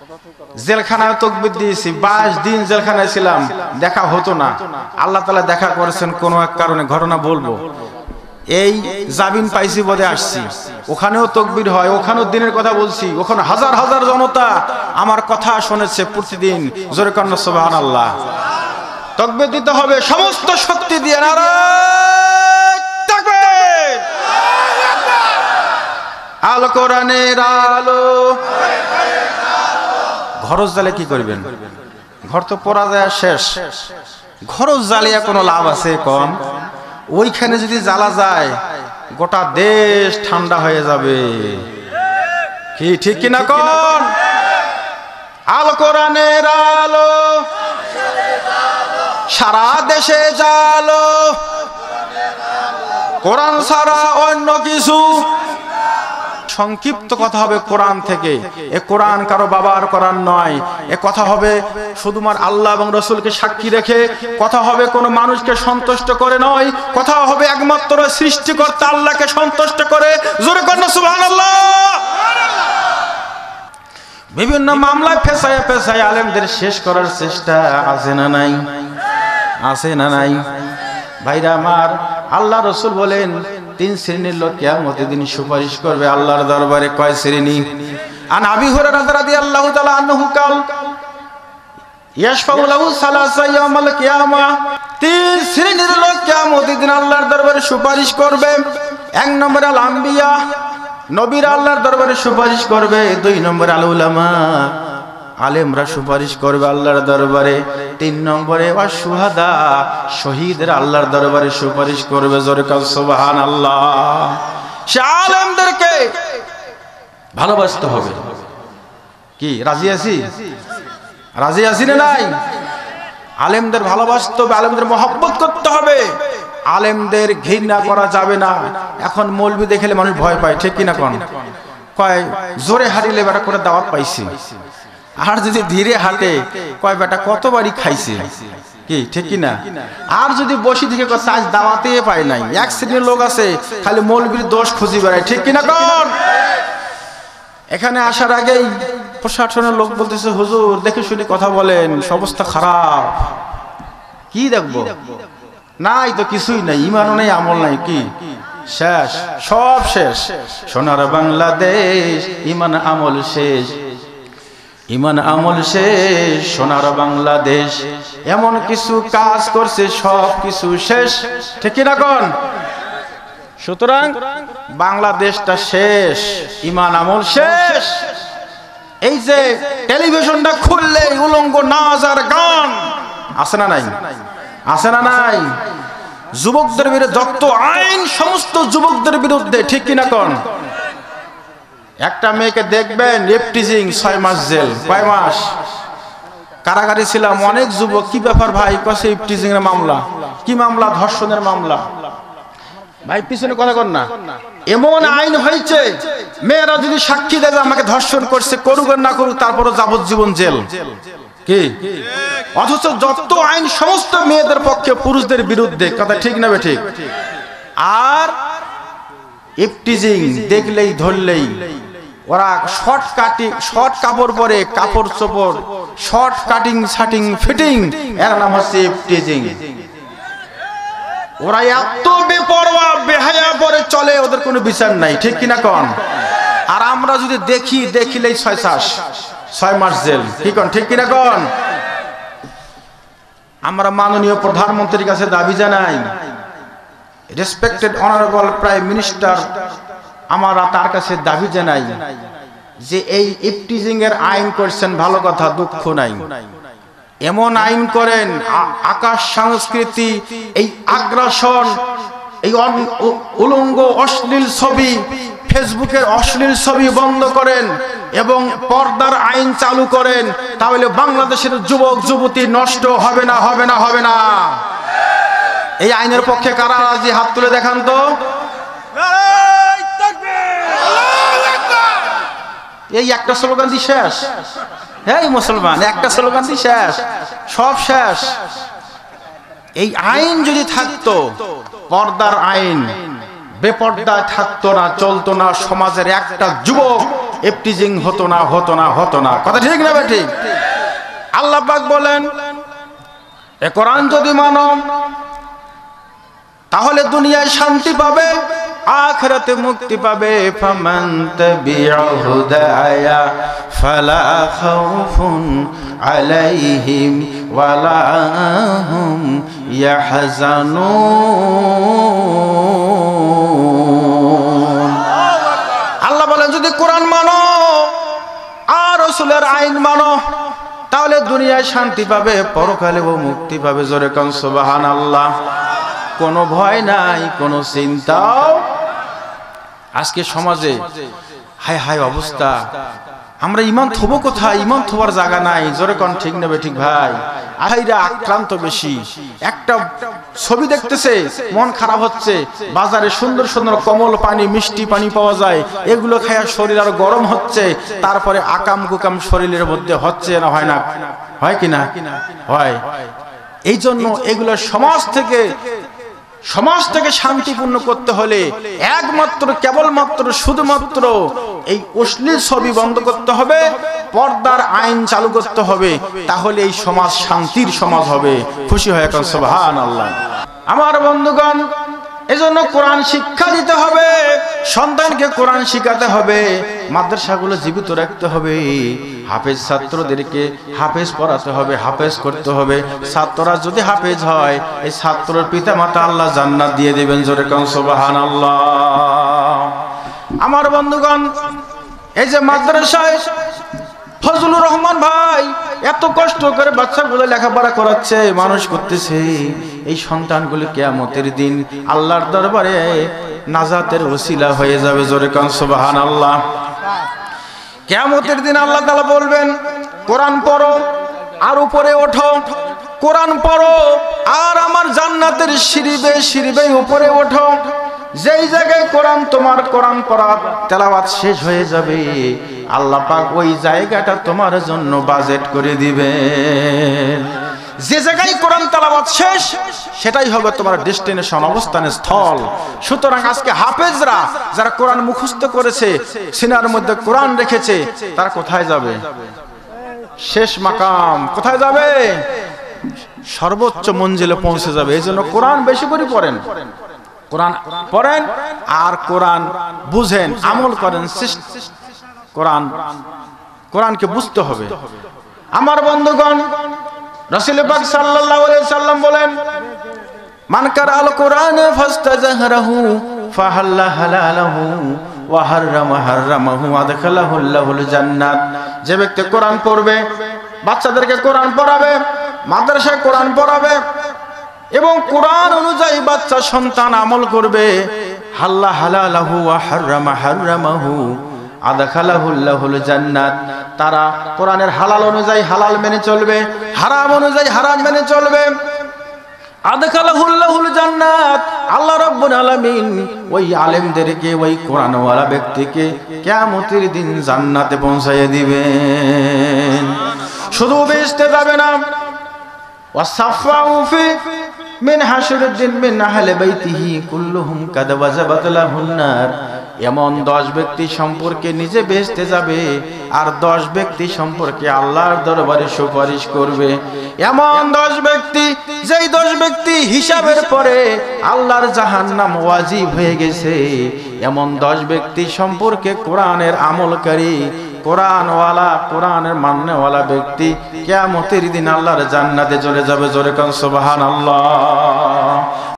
জেলখানায় তাকবীর দিয়েছি, 22 দিন জেলখানায় ছিলাম, দেখা হতো না। আল্লাহ তাআলা দেখা করেছেন কোনো এক কারণে, ঘটনা বলবো। এই জামিন পাইছি বলে আসছি, ওখানেও তাকবীর হয়, ওখানেও দিনের কথা বলছি, ওখানে হাজার হাজার জনতা আমার কথা শুনেছে প্রতিদিন। জোরে কান্না সুবহানাল্লাহ। তাকবীর দিতে হবে সমস্ত শক্তি দিয়ে। নারায়ে তাকবীর। আল কোরআনের আলো। ঘরজ জ্বালে কি করবেন? ঘর তো পড়া যায় শেষ, ঘরজ জ্বালিয়ে কোনো লাভ আছে কম? ওইখানে যদি জ্বালা যায় গোটা দেশ ঠান্ডা হয়ে যাবে। কি ঠিক কিনা কোন? আল কোরআনের আলো সারা দেশে জালো, কোরআন ছাড়া অন্য কিছু। সংক্ষিপ্ত কথা হবে কোরআন থেকে। এ কোরআন কারো বাবার কোরআন নয়, এ কথা হবে শুধুমাত্র আল্লাহ এবং রাসূলকে সাক্ষী রেখে, কথা হবে কোনো মানুষকে সন্তুষ্ট করে নয়, কথা হবে একমাত্র সৃষ্টিকর্তা আল্লাহকে সন্তুষ্ট করে। জোরে কন্না সুবহানাল্লাহ। বিভিন্ন মামলায় ফেসায় ফেসায় আলেমদের শেষ করার চেষ্টা আছে না নাই? আছে না নাই? ভাইরা আমার, আল্লাহ রাসূল বলেন 3 শ্রেণীর লোক কিয়ামতের দিন সুপারিশ করবে আল্লাহর দরবারে। কয় শ্রেণী? আন আবি হুরায়রা রাদিয়াল্লাহু তাআলা আনহু কাল ইয়াশফাউ লাহু সালাসা ইয়াউমাল কিয়ামা। 3 শ্রেণীর লোক কিয়ামতের দিন আল্লাহর দরবারে সুপারিশ করবে। 1 নম্বরে আল আম্বিয়া, নবীরা আল্লাহর দরবারে সুপারিশ করবে। 2 নম্বরে আল উলামা, আলেমরা সুপারিশ করবে আল্লাহর দরবারে। 3 নম্বরে ওয়াস শুহাদা, শহীদরা আল্লাহর দরবারে সুপারিশ করবে। জোরে কাল সুবহানাল্লাহ। সে আলেমদেরকে ভালোবাসতে হবে। কি রাজি আছি? রাজি আছি না নাই? আলেমদের ভালোবাসতে হবে, আলেমদের মহব্বত করতে হবে, আলেমদের ঘৃণা করা যাবে না। এখন মৌলবি দেখলে মানুষ ভয় পায়, ঠিক কিনা কোন? কয় জোরে হারিলে বেটা করে দাওয়াত পাইছি, আর যদি ধীরে হাঁটে কয় বেটা কতবারই খাইছে। কি ঠিক কিনা? আর যদি বসি থেকে আজ দাওয়াতে পায় নাই। 1 শ্রেণীর লোক আছে খালি মৌলবীর দোষ খুঁজি বেড়ায়, ঠিক কিনা কোন? এখানে আসার আগেই প্রশাসনের লোক বলতেছে হুজুর দেখে শুনে কথা বলেন, অবস্থা খারাপ। কি দেখবো? নাই তো কিছুই নাই, ইমানও নেই, আমল নাই, কি শেষ, সব শেষ। সোনার বাংলাদেশ, ইমান আমল শেষ, ইমান আমল শেষ। সোনার বাংলাদেশ এমন কিছু কাজ করছে সব কিছু শেষ, ঠিক কিনা কোন? সুতরাং বাংলাদেশটা শেষ, ইমান আমল শেষ। এই যে টেলিভিশনটা খুললে উলঙ্গ নাচ আর গান, আছে না নাই? আছে না নাই? যুবকদের বিরুদ্ধে যত আইন সমস্ত যুবকদের বিরুদ্ধে, ঠিক কিনা কোন? একটা মেয়েকে দেখবেন রেপটিজিং, 6 মাস জেল। কয় মাস? কারাগারে ছিলাম, অনেক যুবক কি ব্যাপার ভাই? কছে রেপটিজিং এর মামলা। কি মামলা? ধর্ষণের মামলা। ভাই পিছনে কথা কর না। এমন আইন হয়েছে মেয়েরা যদি সাক্ষী দেয় আমাকে ধর্ষণ করছে, করুক আর না করুক তারপরও যাবজ্জীবন জেল। কি? অথচ যত আইন সমস্ত মেয়েদের পক্ষে, পুরুষদের বিরুদ্ধে। কথা ঠিক না ঠিক? আর ইফটিজিং দেখলেই ধরলেই ওরা শর্ট কাপড় পরে, কাপড় চোপড় শর্ট কাটিং শাটিং ফিটিং, এর নাম হচ্ছে ইফটিজিং। ওরা এত বেপরোয়া বেহায়া পরে চলে, ওদের কোনো বিচার নাই, ঠিক কিনা কোন? আর আমরা যদি দেখিলেই 6 মাস জেল, কি কোন? ঠিক কিনা কোন? আমরা মাননীয় প্রধানমন্ত্রীর কাছে দাবি জানাই, রেসপেক্টেড অনারেবল প্রাইম মিনিস্টার, আমরা তার কাছে দাবি জানাই যে এই ইফটিজিং এর আইন করছেন ভালো কথা, দুঃখ নাই। এমন আইন করেন আকাশ সংস্কৃতি, এই আগ্রাসন, এই উলঙ্গ অশ্লীল ছবি, ফেসবুকের অশ্লীল ছবি বন্ধ করেন এবং পর্দার আইন চালু করেন, তাহলে বাংলাদেশের যুবক যুবতী নষ্ট হবে না, হবে না, হবে না। এই আইনের পক্ষে কারা রাজি? হাত তুলে দেখান তো। এই একটা স্লোগান দিয়ে শেষ। এই মুসলমান, একটা স্লোগান দিয়ে শেষ, সব শেষ। এই আইন যদি থাকতো, পর্দার আইন, বেপর্দায় থাকতো না, চলতো না, সমাজের একটা যুবক এফটিজিং হতো না, হতো না, হতো না। কথা ঠিক না ঠিক? আল্লাহ পাক বলেন এ কোরআন যদি মানো তাহলে দুনিয়ায় শান্তি পাবে, আখিরাতে মুক্তি পাবে। ফামান তাবিআ হুদায়া ফালা খাউফুন আলাইহিম ওয়ালা হুম ইয়াহজানুন। আল্লাহ বলেন যদি কোরআন মানো আর রাসূলের আইন মানো তাহলে দুনিয়ায় শান্তি পাবে, পরকালেও মুক্তি পাবে। জোরে কোন সুবহানাল্লাহ। কোনো ভয় নাই, কোনো চিন্তাও। আজকে সমাজে হায় হায় অবস্থা, আমরা ইমান থবো কোথায়? ইমান থবার জায়গা নাই। জোরে কোন ঠিক নেবে ঠিক ভাই? আহাইরা আক্রান্ত বেশি। একটা ছবি দেখতেছে মন খারাপ হচ্ছে, বাজারে সুন্দর সুন্দর কমল পানি, মিষ্টি পানি পাওয়া যায়, এগুলো খায়া শরীর আরো গরম হচ্ছে। তারপরে আকাম কুকাম শরীরের মধ্যে হচ্ছে না, হয় না? হয় কিনা? হয়। এই জন্য এগুলো সমাজ থেকে শান্তিপূর্ণ করতে হলে একমাত্র কেবলমাত্র শুধুমাত্র এই অশ্লীল ছবি বন্ধ করতে হবে, পর্দার আইন চালু করতে হবে, তাহলে এই সমাজ শান্তির সমাজ হবে। খুশি হয় এখন সুবহানাল্লাহ। আমার বন্ধুগণ, এজন্য কোরআন শিক্ষা দিতে হবে, সন্তানকে কোরআন শিখাতে হবে, মাদ্রাসাগুলো জীবিত রাখতে হবে, হাফেজ ছাত্রদেরকে হাফেজ পড়াতে হবে, হাফেজ করতে হবে। ছাত্ররা যদি হাফেজ হয়, এই ছাত্রের পিতামাতা আল্লাহ জান্নাত দিয়ে দিবেন। জোরে কোন সুবহানাল্লাহ। আমার বন্ধুগণ, এই যে মাদ্রাসায় ফজলুর রহমান ভাই এত কষ্ট করে বাচ্চাগুলো লেখাপড়া করাচ্ছে, মানুষ করতেছে, এই সন্তানগুলো কিয়ামতের দিন আল্লাহর দরবারে নাজাতের ওসিলা হয়ে যাবে। জোরে কোন সুবহানাল্লাহ। কিয়ামতের দিন আল্লাহ তাআলা বলবেন কোরআন পড়ো আর উপরে ওঠো, কোরআন পড়ো আর আমার জান্নাতের সিঁড়ি উপরে ওঠো। যেই জায়গায় তোমার কোরআন পড়া তেলাওয়াত শেষ হয়ে যাবে, আল্লাহ পাক ওই জায়গাটা তোমার জন্য বাজেট করে দিবেন। যে জায়গায় কোরআন তেলাওয়াত শেষ, সেটাই হবে তোমার ডেস্টিনেশন, অবস্থানের স্থল। সুতরাং আজকে হাফেজরা যারা কোরআন মুখস্থ করেছে, সিনার মধ্যে কোরআন রেখেছে, তারা কোথায় যাবে? শেষ মাকাম। কোথায় যাবে? সর্বোচ্চ মঞ্জিলে পৌঁছে যাবে। এই জন্য কোরআন বেশি করে পড়েন, কোরআন পড়েন আর কোরআন বুঝেন, আমল করেন। কোরআনকে বুঝতে হবে। আমার বন্ধুগণ, রাসূল পাক সাল্লাল্লাহু আলাইহি সাল্লাম বলেন মান কারাল কোরআন ফাস্তাজহারাহু ফাহাল্লা হালালাহু ওয়া হাররামা হাররামাহু আদখালাহু আল্লাহুল জান্নাত। যে ব্যক্তি কোরআন পড়বে, বাচ্চাদেরকে কোরআন পড়াবে, মাদ্রাসায় কোরআন পড়াবে এবং কোরআন অনুযায়ী বাচ্চা সন্তান আমল করবে, হাল্লা হালালাহু ওয়া হাররামা হাররামাহু আদখালাহু আল্লাহুল জান্নাত। তারা কোরআনের হালাল অনুযায়ী হালাল মেনে চলবে, হারাম অনুযায়ী হারাম মেনে চলবে। আদখালাহু আল্লাহুল জান্নাত। আল্লাহ রাব্বুল আলামিন ওই আলেমদেরকে, ওই কোরআনওয়ালা ব্যক্তিকে কিয়ামতের দিন জান্নাতে পৌঁছায় দিবেন। শুধু বেহেশতে যাবে না, ওয়াসাফাউ ফি মিন হাশরুদ্দিন মিন আহলি বাইতিহি কুল্লুহুম কাদ ওয়াজাবাত লাহুন নার। এমন 10 ব্যক্তি সম্পর্কে নিজে বেহেশতে যাবে আর 10 ব্যক্তি সম্পর্কে আল্লাহর দরবারে সুপারিশ করবে। এমন 10 ব্যক্তি, যেই 10 ব্যক্তি হিসাবের পরে আল্লাহর জাহান্নাম ওয়াজিব হয়ে গেছে, এমন 10 ব্যক্তি সম্পর্কে কোরআনের আমলকারী, কোরআনওয়ালা, কোরআনের মান্যওয়ালা ব্যক্তি কিয়ামতের দিন আল্লাহর জান্নাতে চলে যাবে। জোরে কোন সুবহানাল্লাহ।